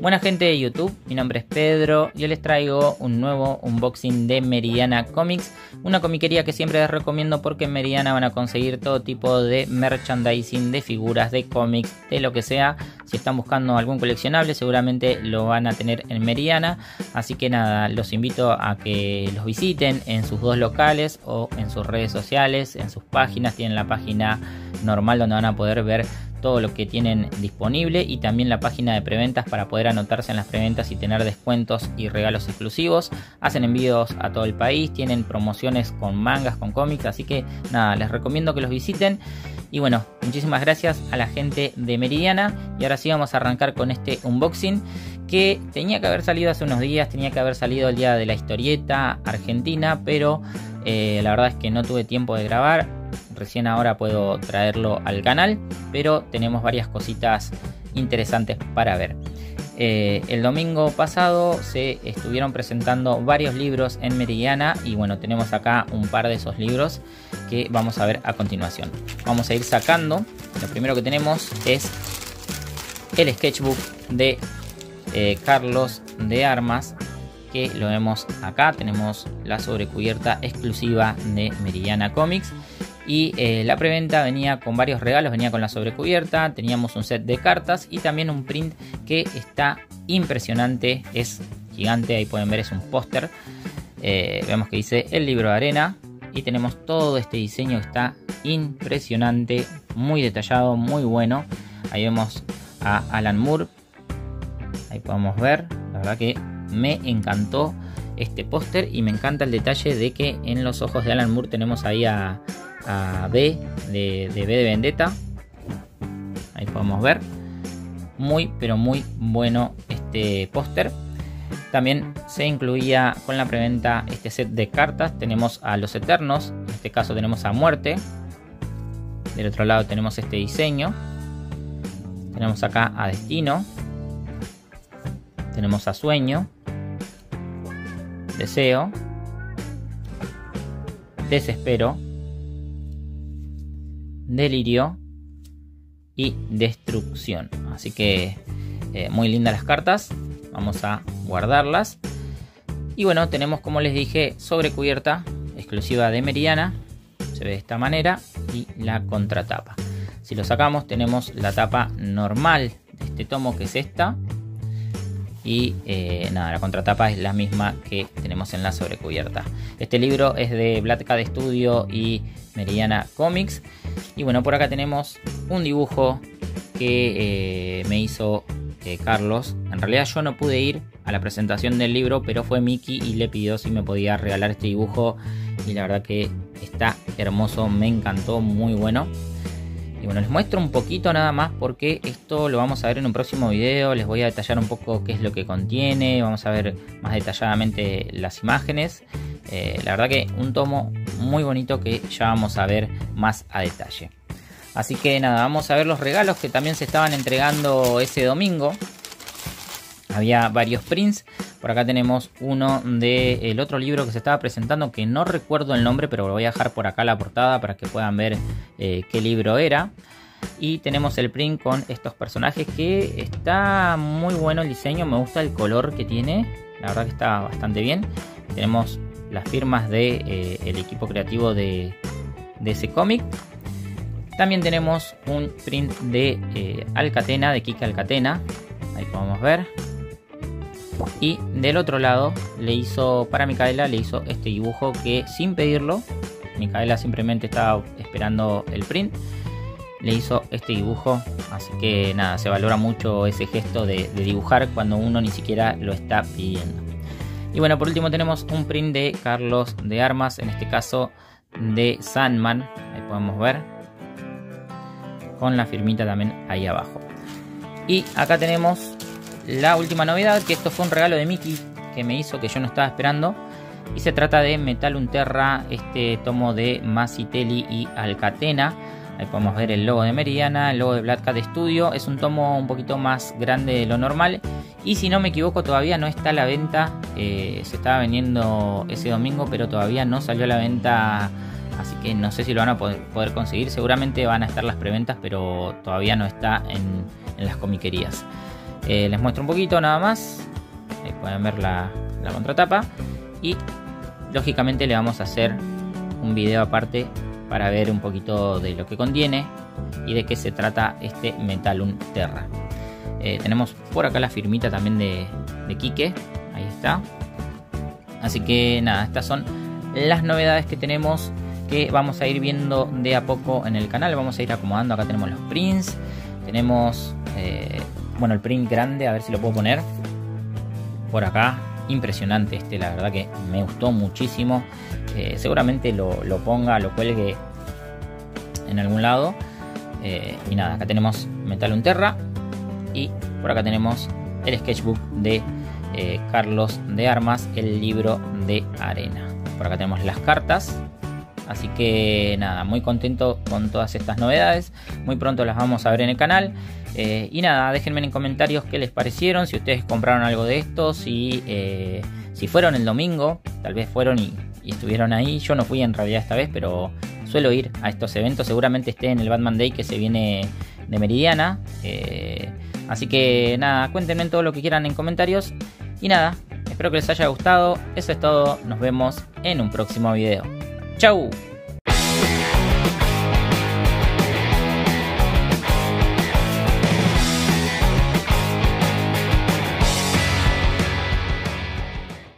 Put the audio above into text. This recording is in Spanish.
Buena gente de YouTube, mi nombre es Pedro y hoy les traigo un nuevo unboxing de Meridiana Comics, una comiquería que siempre les recomiendo porque en Meridiana van a conseguir todo tipo de merchandising, de figuras, de cómics, de lo que sea. Si están buscando algún coleccionable seguramente lo van a tener en Meridiana, así que nada, los invito a que los visiten en sus dos locales o en sus redes sociales, en sus páginas. Tienen la página normal donde van a poder ver todo lo que tienen disponible y también la página de preventas para poder anotarse en las preventas y tener descuentos y regalos exclusivos. Hacen envíos a todo el país, tienen promociones con mangas, con cómics, así que nada, les recomiendo que los visiten. Y bueno, muchísimas gracias a la gente de Meridiana y ahora sí vamos a arrancar con este unboxing que tenía que haber salido hace unos días, tenía que haber salido el día de la historieta argentina, pero la verdad es que no tuve tiempo de grabar. Recién ahora puedo traerlo al canal, pero tenemos varias cositas interesantes para ver. El domingo pasado se estuvieron presentando varios libros en Meridiana y bueno, tenemos acá un par de esos libros que vamos a ver a continuación. Vamos a ir sacando. Lo primero que tenemos es el sketchbook de Carlos de Armas, que lo vemos acá. Tenemos la sobrecubierta exclusiva de Meridiana Comics. Y la preventa venía con varios regalos, venía con la sobrecubierta, teníamos un set de cartas y también un print que está impresionante, es gigante, ahí pueden ver, es un póster. Vemos que dice el libro de arena y tenemos todo este diseño que está impresionante, muy detallado, muy bueno. Ahí vemos a Alan Moore, ahí podemos ver, la verdad que me encantó este póster y me encanta el detalle de que en los ojos de Alan Moore tenemos ahí a B de B de Vendetta. Ahí podemos ver. Muy pero muy bueno este póster. También se incluía con la preventa este set de cartas. Tenemos a los Eternos. En este caso tenemos a Muerte. Del otro lado tenemos este diseño. Tenemos acá a Destino. Tenemos a Sueño. Deseo. Desespero. Delirio y destrucción. Así que muy lindas las cartas. Vamos a guardarlas. Y bueno, tenemos, como les dije, sobrecubierta exclusiva de Meridiana. Se ve de esta manera. Y la contratapa. Si lo sacamos, tenemos la tapa normal de este tomo, que es esta. Y nada, la contratapa es la misma que tenemos en la sobrecubierta. Este libro es de Black Cat Studio y Meridiana Comics. Y bueno, por acá tenemos un dibujo que me hizo Carlos. En realidad yo no pude ir a la presentación del libro, pero fue Miki y le pidió si me podía regalar este dibujo. Y la verdad que está hermoso, me encantó, muy bueno. Y bueno, les muestro un poquito nada más porque esto lo vamos a ver en un próximo video. Les voy a detallar un poco qué es lo que contiene. Vamos a ver más detalladamente las imágenes. La verdad que un tomo muy bonito que ya vamos a ver más a detalle. Así que nada, vamos a ver los regalos que también se estaban entregando ese domingo. Había varios prints. Por acá tenemos uno del otro libro que se estaba presentando, que no recuerdo el nombre, pero lo voy a dejar por acá la portada para que puedan ver qué libro era. Y tenemos el print con estos personajes, que está muy bueno el diseño, me gusta el color que tiene, la verdad que está bastante bien. Tenemos las firmas de el equipo creativo de ese cómic. También tenemos un print de Alcatena, de Kike Alcatena, ahí podemos ver. Y del otro lado le hizo, para Micaela, le hizo este dibujo que sin pedirlo, Micaela simplemente estaba esperando el print, le hizo este dibujo. Así que nada, se valora mucho ese gesto de dibujar cuando uno ni siquiera lo está pidiendo. Y bueno, por último tenemos un print de Carlos de Armas, en este caso de Sandman, ahí podemos ver, con la firmita también ahí abajo. Y acá tenemos la última novedad, que esto fue un regalo de Miki que me hizo, que yo no estaba esperando. Y se trata de Metal Unterra, este tomo de Masitelli y Alcatena. Ahí podemos ver el logo de Meridiana, el logo de Black Cat Studio. Es un tomo un poquito más grande de lo normal. Y si no me equivoco, todavía no está a la venta. Se estaba vendiendo ese domingo, pero todavía no salió a la venta. Así que no sé si lo van a poder conseguir. Seguramente van a estar las preventas, pero todavía no está en las comiquerías. Les muestro un poquito nada más. Ahí pueden ver la contratapa. Y lógicamente le vamos a hacer un video aparte para ver un poquito de lo que contiene y de qué se trata este Metallum Terra. Tenemos por acá la firmita también de Quique. Ahí está. Así que nada, estas son las novedades que tenemos, que vamos a ir viendo de a poco en el canal. Vamos a ir acomodando. Acá tenemos los prints. Tenemos bueno, el print grande, a ver si lo puedo poner por acá. Impresionante este, la verdad que me gustó muchísimo. Seguramente lo ponga, lo cuelgue en algún lado. Y nada, acá tenemos Metallum Terra. Y por acá tenemos el sketchbook de Carlos de Armas, el libro de arena. Por acá tenemos las cartas. Así que nada, muy contento con todas estas novedades. Muy pronto las vamos a ver en el canal. Y nada, déjenme en comentarios qué les parecieron, si ustedes compraron algo de esto, si fueron el domingo, tal vez fueron y estuvieron ahí. Yo no fui en realidad esta vez, pero suelo ir a estos eventos. Seguramente esté en el Batman Day que se viene de Meridiana. Así que nada, cuéntenme todo lo que quieran en comentarios. Y nada, espero que les haya gustado. Eso es todo, nos vemos en un próximo video. ¡Chau!